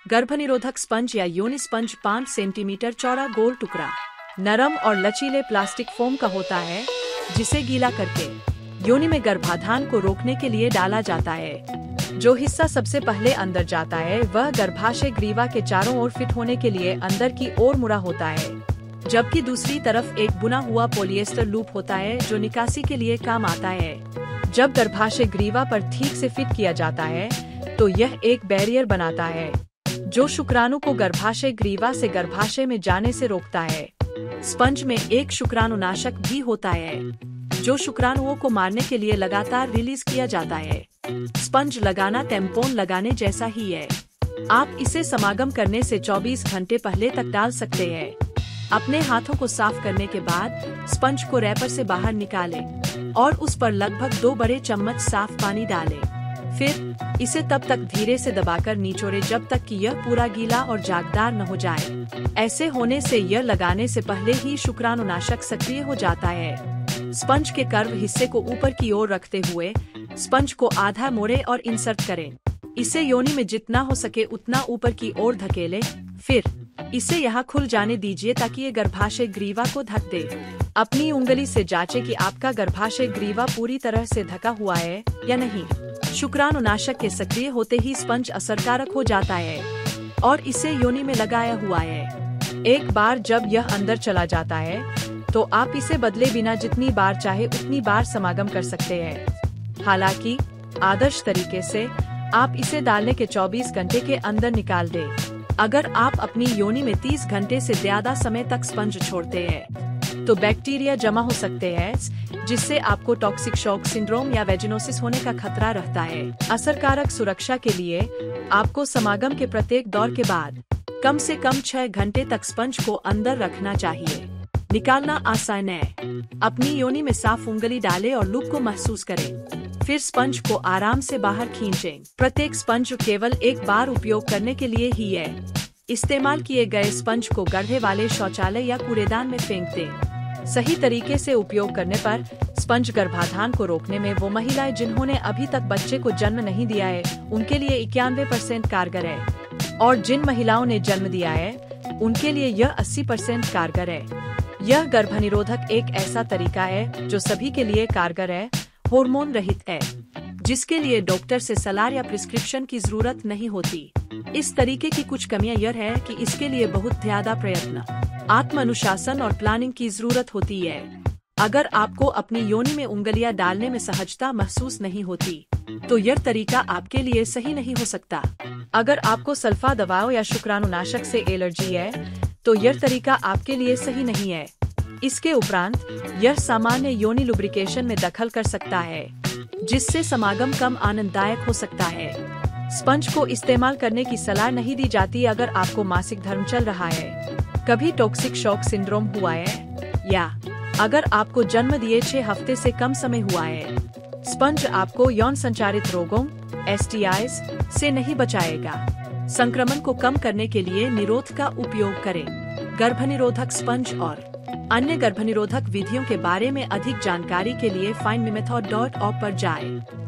गर्भनिरोधक sponge या योनि sponge 5 centimetre चौड़ा गोल टुकड़ा नरम और लचीले प्लास्टिक फोम का होता है, जिसे गीला करके योनि में गर्भाधान को रोकने के लिए डाला जाता है। जो हिस्सा सबसे पहले अंदर जाता है वह गर्भाशय ग्रीवा के चारों ओर फिट होने के लिए अंदर की ओर मुड़ा होता है, जबकि दूसरी तरफ एक बुना हुआ पॉलिएस्टर लूप होता है जो निकासी के लिए काम आता है। जब गर्भाशय ग्रीवा पर ठीक से फिट किया जाता है तो यह एक बैरियर बनाता है जो शुक्राणु को गर्भाशय ग्रीवा से गर्भाशय में जाने से रोकता है। स्पंज में एक शुक्राणुनाशक भी होता है जो शुक्राणुओं को मारने के लिए लगातार रिलीज किया जाता है। स्पंज लगाना टैम्पोन लगाने जैसा ही है। आप इसे समागम करने से 24 घंटे पहले तक डाल सकते हैं। अपने हाथों को साफ करने के बाद स्पंज को रैपर से बाहर निकालें और उस पर लगभग 2 बड़े चम्मच साफ पानी डालें। फिर इसे तब तक धीरे से दबाकर निचोड़ें जब तक कि यह पूरा गीला और जागदार न हो जाए। ऐसे होने से यह लगाने से पहले ही शुक्राणुनाशक सक्रिय हो जाता है। स्पंज के कर्व हिस्से को ऊपर की ओर रखते हुए स्पंज को आधा मोड़ें और इंसर्ट करें। इसे योनि में जितना हो सके उतना ऊपर की ओर धकेलें। फिर इसे यहाँ खुल जाने दीजिए ताकि ये गर्भाशय ग्रीवा को ढक दे। अपनी उंगली से जांचें कि आपका गर्भाशय ग्रीवा पूरी तरह से ढका हुआ है या नहीं। शुक्राणुनाशक के सक्रिय होते ही स्पंज असरकारक हो जाता है और इसे योनि में लगाया हुआ है। एक बार जब यह अंदर चला जाता है तो आप इसे बदले बिना जितनी बार चाहे उतनी बार समागम कर सकते हैं। हालांकि आदर्श तरीके से आप इसे डालने के 24 घंटे के अंदर निकाल दें। अगर आप अपनी योनि में 30 घंटे से ज्यादा समय तक स्पंज छोड़ते हैं तो बैक्टीरिया जमा हो सकते हैं, जिससे आपको टॉक्सिक शॉक सिंड्रोम या वेजिनोसिस होने का खतरा रहता है। असरकारक सुरक्षा के लिए आपको समागम के प्रत्येक दौर के बाद कम से कम 6 घंटे तक स्पंज को अंदर रखना चाहिए। निकालना आसान है। अपनी योनि में साफ उंगली डालें और लूप को महसूस करें। फिर स्पंज को आराम से बाहर खींचें। प्रत्येक स्पंज केवल एक बार उपयोग करने के लिए ही है। इस्तेमाल किए गए स्पंज को गड्ढे वाले शौचालय या कूड़ेदान में फेंक दें। सही तरीके से उपयोग करने पर स्पंज गर्भाधान को रोकने में वो महिलाएं जिन्होंने अभी तक बच्चे को जन्म नहीं दिया है उनके लिए 91% कारगर है, और जिन महिलाओं ने जन्म दिया है उनके लिए यह 80% कारगर है। यह गर्भनिरोधक एक ऐसा तरीका है जो सभी के लिए कारगर है, हार्मोन रहित है, जिसके लिए डॉक्टर से सलाह या प्रिस्क्रिप्शन की जरूरत नहीं होती। इस तरीके की कुछ कमियां यह है कि इसके लिए बहुत ज्यादा प्रयत्न, आत्म अनुशासन और प्लानिंग की जरूरत होती है। अगर आपको अपनी योनि में उंगलियां डालने में सहजता महसूस नहीं होती तो यह तरीका आपके लिए सही नहीं हो सकता। अगर आपको सल्फा दवाओं या शुक्राणुनाशक से एलर्जी है तो यह तरीका आपके लिए सही नहीं है। इसके उपरांत यह सामान्य योनि लुब्रिकेशन में दखल कर सकता है, जिससे समागम कम आनंददायक हो सकता है। स्पंज को इस्तेमाल करने की सलाह नहीं दी जाती अगर आपको मासिक धर्म चल रहा है, कभी टॉक्सिक शॉक सिंड्रोम हुआ है, या अगर आपको जन्म दिए 6 हफ्ते से कम समय हुआ है। स्पंज आपको यौन संचारित रोगों STIs से नहीं बचाएगा। संक्रमण को कम करने के लिए निरोध का उपयोग करें। गर्भनिरोधक स्पंज और अन्य गर्भनिरोधक विधियों के बारे में अधिक जानकारी के लिए findmemethod.org पर जाएं।